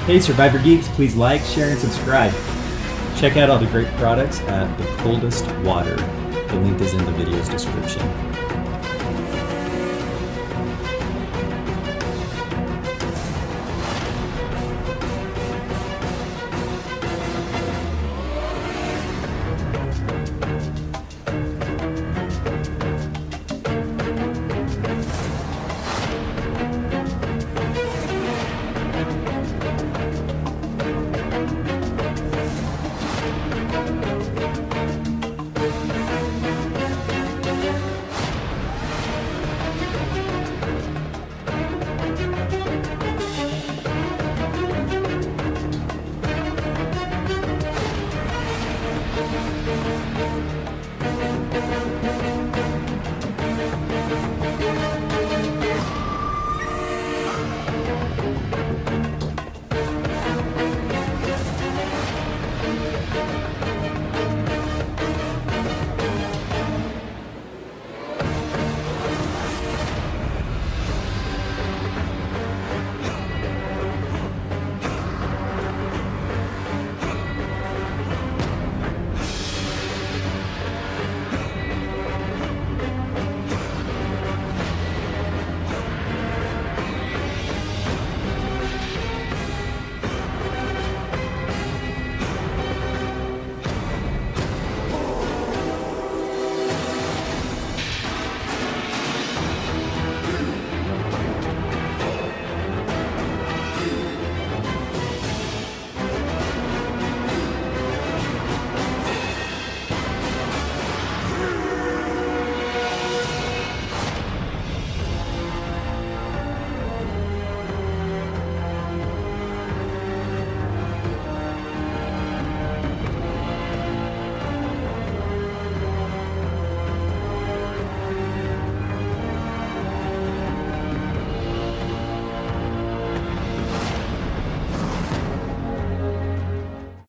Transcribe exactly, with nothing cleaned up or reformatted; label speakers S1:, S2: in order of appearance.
S1: Hey Survivor Geeks, please like, share, and subscribe. Check out all the great products at The Coldest Water. The link is in the video's description.